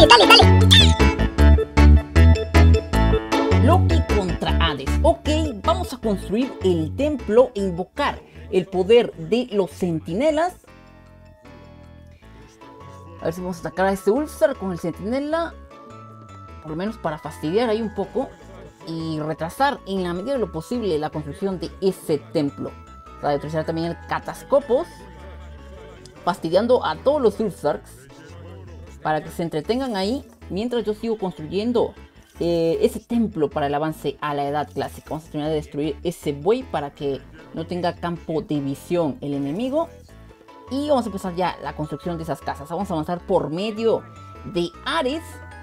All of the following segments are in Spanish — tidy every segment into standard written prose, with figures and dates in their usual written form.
Loki contra Hades. Ok, vamos a construir el templo e invocar el poder de los centinelas. A ver si vamos a atacar a este Ulster con el centinela. Por lo menos para fastidiar ahí un poco. Y retrasar en la medida de lo posible la construcción de ese templo. Para utilizar también el Catascopos. Fastidiando a todos los Ulsters. Para que se entretengan ahí. Mientras yo sigo construyendo ese templo para el avance a la edad clásica. Vamos a terminar de destruir ese buey para que no tenga campo de visión el enemigo. Y vamos a empezar ya la construcción de esas casas. Vamos a avanzar por medio de Ares.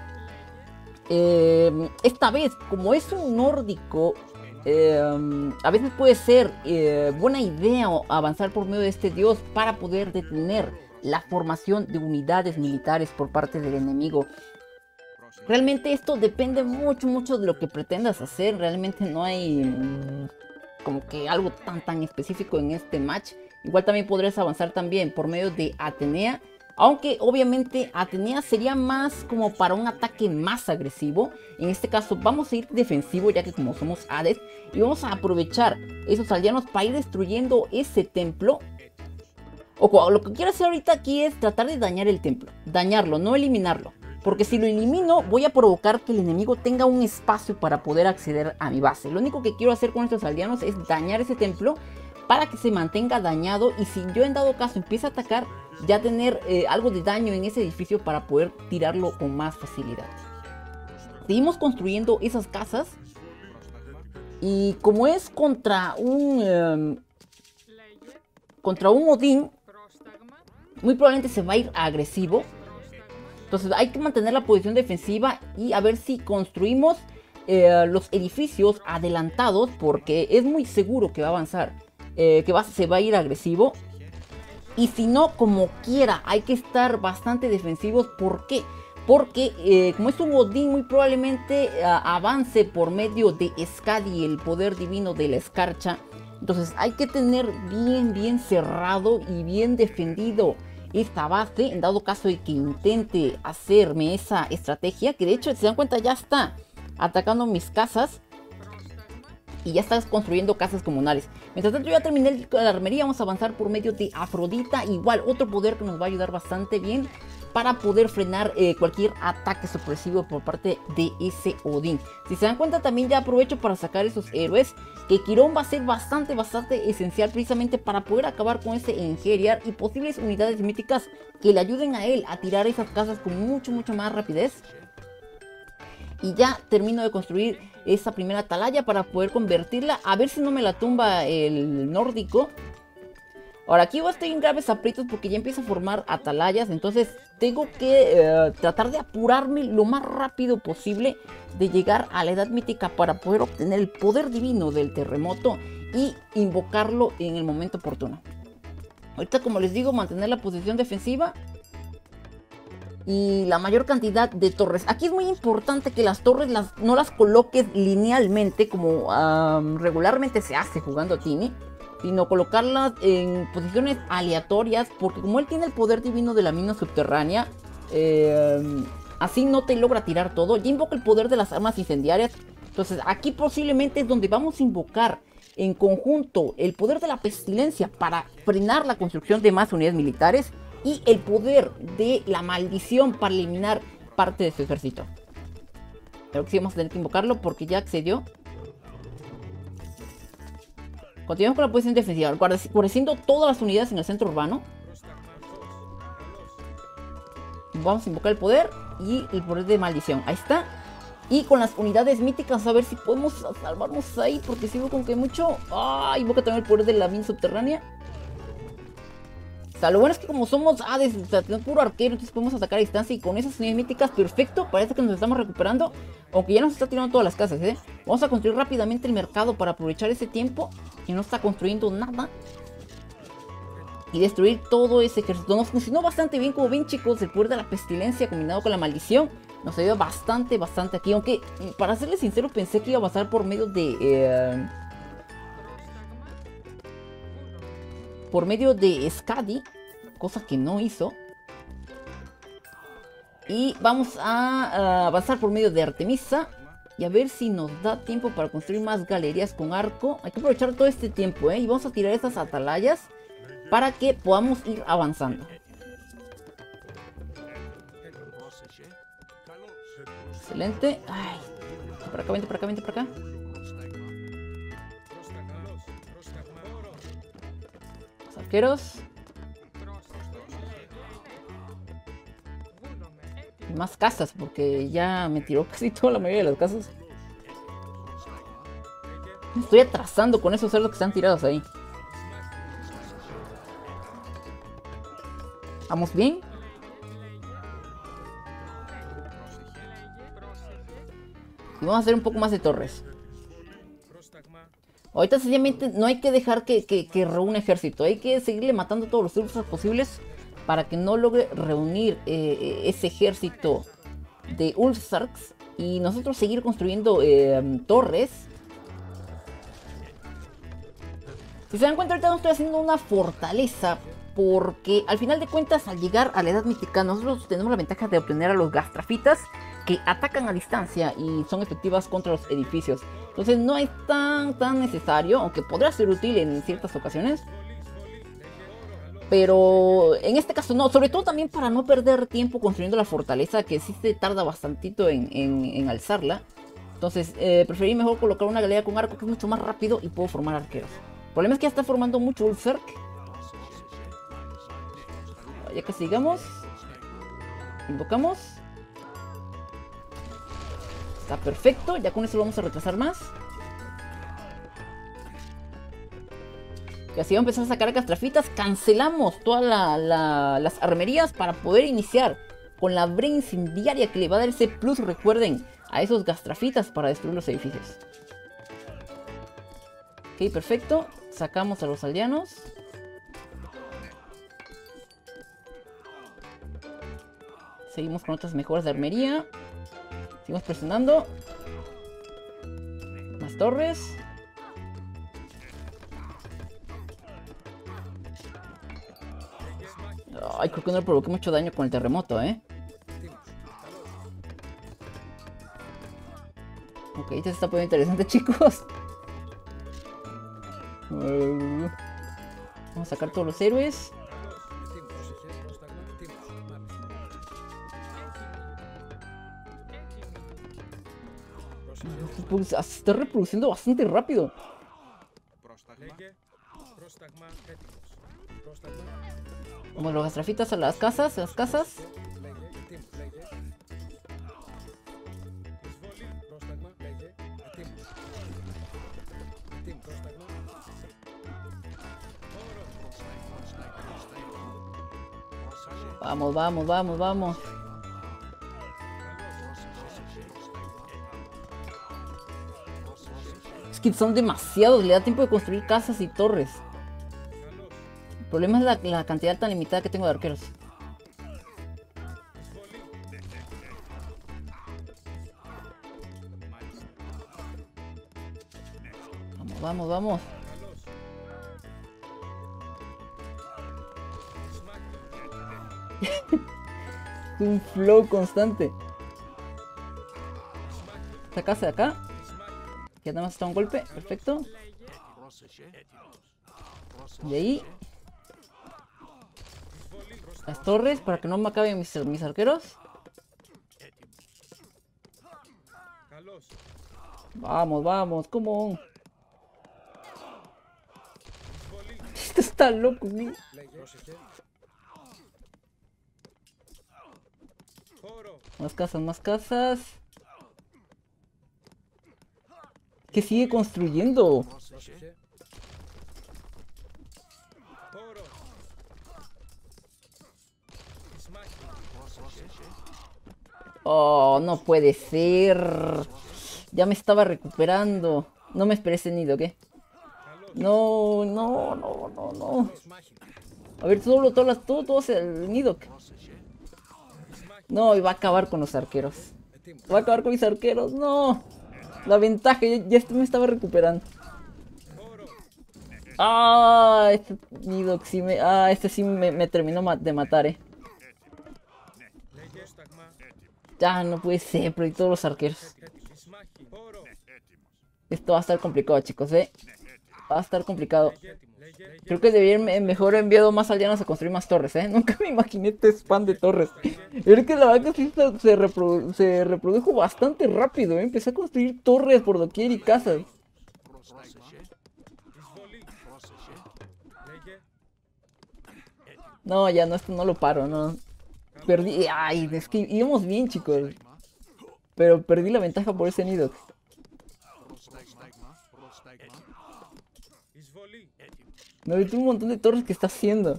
Esta vez, como es un nórdico, a veces puede ser buena idea avanzar por medio de este dios para poder detener la formación de unidades militares por parte del enemigo. Realmente esto depende mucho de lo que pretendas hacer. Realmente no hay como que algo tan específico en este match. Igual también podrías avanzar también por medio de Atenea. Aunque obviamente Atenea sería más como para un ataque más agresivo. En este caso vamos a ir defensivo, ya que como somos Hades. Y vamos a aprovechar esos aldeanos para ir destruyendo ese templo. Ojo, lo que quiero hacer ahorita aquí es tratar de dañar el templo. Dañarlo, no eliminarlo. Porque si lo elimino, voy a provocar que el enemigo tenga un espacio para poder acceder a mi base. Lo único que quiero hacer con estos aldeanos es dañar ese templo para que se mantenga dañado. Y si yo en dado caso empiezo a atacar, ya tener algo de daño en ese edificio para poder tirarlo con más facilidad. Seguimos construyendo esas casas. Y como es contra un Odín, muy probablemente se va a ir agresivo. Entonces hay que mantener la posición defensiva y a ver si construimos los edificios adelantados, porque es muy seguro que va a avanzar, se va a ir agresivo. Y si no, como quiera, hay que estar bastante defensivos. ¿Por qué? Porque como es un Odín, muy probablemente avance por medio de Skadi, el poder divino de la escarcha. Entonces hay que tener bien cerrado y bien defendido esta base, en dado caso de que intente hacerme esa estrategia, que de hecho, si se dan cuenta, ya está atacando mis casas y ya está construyendo casas comunales. Mientras tanto, yo ya terminé la armería. Vamos a avanzar por medio de Afrodita, igual otro poder que nos va a ayudar bastante bien para poder frenar cualquier ataque sorpresivo por parte de ese Odín. Si se dan cuenta, también ya aprovecho para sacar esos héroes, que Quirón va a ser bastante esencial precisamente para poder acabar con ese Engeriar y posibles unidades míticas que le ayuden a él a tirar esas casas con mucho más rapidez. Y ya termino de construir esa primera atalaya para poder convertirla, a ver si no me la tumba el nórdico. Ahora aquí estoy en graves aprietos porque ya empieza a formar atalayas. Entonces tengo que tratar de apurarme lo más rápido posible de llegar a la edad mítica para poder obtener el poder divino del terremoto y invocarlo en el momento oportuno. Ahorita, como les digo, mantener la posición defensiva y la mayor cantidad de torres. Aquí es muy importante que las torres no las coloques linealmente como regularmente se hace jugando a Tiny, sino colocarlas en posiciones aleatorias, porque como él tiene el poder divino de la mina subterránea, así no te logra tirar todo. Ya invoca el poder de las armas incendiarias. Entonces aquí posiblemente es donde vamos a invocar en conjunto el poder de la pestilencia para frenar la construcción de más unidades militares, y el poder de la maldición para eliminar parte de su ejército. Creo que sí vamos a tener que invocarlo porque ya accedió. Continuamos con la posición defensiva, guareciendo todas las unidades en el centro urbano. Vamos a invocar el poder y el poder de maldición. Ahí está. Y con las unidades míticas a ver si podemos salvarnos ahí, porque sigo con que mucho... ¡Ah! Invoca también el poder de la mina subterránea. O sea, lo bueno es que como somos Hades, o sea, tenemos puro arquero, entonces podemos atacar a distancia. Y con esas unidades míticas, perfecto, parece que nos estamos recuperando. Aunque ya nos está tirando todas las casas, ¿eh? Vamos a construir rápidamente el mercado para aprovechar ese tiempo que no está construyendo nada y destruir todo ese ejército. Nos funcionó bastante bien, como ven, chicos. El poder de la pestilencia combinado con la maldición nos ayuda bastante aquí. Aunque, para serles sincero, pensé que iba a pasar por medio de... por medio de Skadi, cosa que no hizo. Y vamos a avanzar por medio de Artemisa. Y a ver si nos da tiempo para construir más galerías con arco. Hay que aprovechar todo este tiempo, ¿eh? Y vamos a tirar estas atalayas para que podamos ir avanzando. Excelente. Ay, para acá, vente para acá, vente para acá. Los arqueros. Y más casas, porque ya me tiró casi toda la mayoría de las casas. Me estoy atrasando con esos cerdos que están tirados ahí. ¿Vamos bien? Y vamos a hacer un poco más de torres. Ahorita sencillamente no hay que dejar que reúna ejército. Hay que seguirle matando todos los turcos posibles para que no logre reunir ese ejército de Ulfsarks. Y nosotros seguir construyendo torres. Si se dan cuenta, ahorita no estoy haciendo una fortaleza. Porque al final de cuentas, al llegar a la edad mítica, nosotros tenemos la ventaja de obtener a los gastrafitas que atacan a distancia y son efectivas contra los edificios. Entonces no es tan necesario, aunque podrá ser útil en ciertas ocasiones. Pero en este caso no, sobre todo también para no perder tiempo construyendo la fortaleza, que sí se tarda bastantito en alzarla. Entonces preferí mejor colocar una galería con arco, que es mucho más rápido y puedo formar arqueros. El problema es que ya está formando mucho Ulfsark. Ya que sigamos. Invocamos. Está perfecto, ya con eso lo vamos a retrasar más. Y así vamos a empezar a sacar gastrafitas. Cancelamos todas las armerías para poder iniciar con la brea incendiaria que le va a dar ese plus, recuerden, a esos gastrafitas para destruir los edificios. Ok, perfecto. Sacamos a los aldeanos. Seguimos con otras mejoras de armería. Seguimos presionando. Más torres. Ay, creo que no le provoqué mucho daño con el terremoto, ¿eh? Ok, esto se está poniendo interesante, chicos. Vamos a sacar todos los héroes. Se está reproduciendo bastante rápido. Vamos los gastrafitas a las casas, Vamos, vamos, vamos, vamos. Es que son demasiados, le da tiempo de construir casas y torres. El problema es la cantidad tan limitada que tengo de arqueros. Vamos, vamos, vamos. Un flow constante. Esta casa de acá. Ya nada más está un golpe. Perfecto. De ahí. Las torres para que no me acaben mis arqueros. Vamos, vamos. ¿Cómo? Esto está loco, ¿sí? Más casas, más casas. ¿Qué sigue construyendo? Oh, no puede ser. Ya me estaba recuperando. No me esperé ese nido, ¿qué? No, no, no, no, no. A ver, todo hacia el nido. No, y va a acabar con los arqueros. Va a acabar con mis arqueros, no. La ventaja, ya me estaba recuperando. Ah, este nido sí este sí me terminó de matar, Ya, no puede ser, pero y todos los arqueros. Esto va a estar complicado, chicos, Va a estar complicado. Creo que debería mejor enviado más aldeanos a construir más torres, Nunca me imaginé este spam de torres. Es que la verdad que sí se reprodujo bastante rápido, Empecé a construir torres por doquier y casas. No, ya no, esto no lo paro, no. Perdí. Ay, es que íbamos bien, chicos. Pero perdí la ventaja por ese nido. Me metí un montón de torres que está haciendo.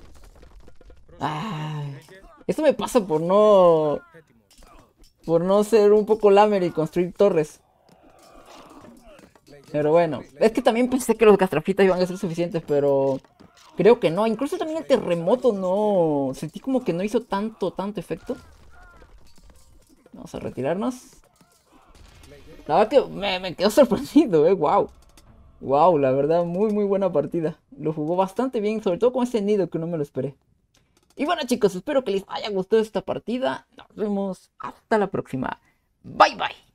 Ay, esto me pasa por no... Por no ser un poco lamer y construir torres. Pero bueno, es que también pensé que los castrafitas iban a ser suficientes, pero... Creo que no, incluso también el terremoto no... Sentí como que no hizo tanto efecto. Vamos a retirarnos. La verdad que me quedo sorprendido, wow. Wow, la verdad, muy buena partida. Lo jugó bastante bien, sobre todo con ese nido que no me lo esperé. Y bueno, chicos, espero que les haya gustado esta partida. Nos vemos hasta la próxima. Bye bye.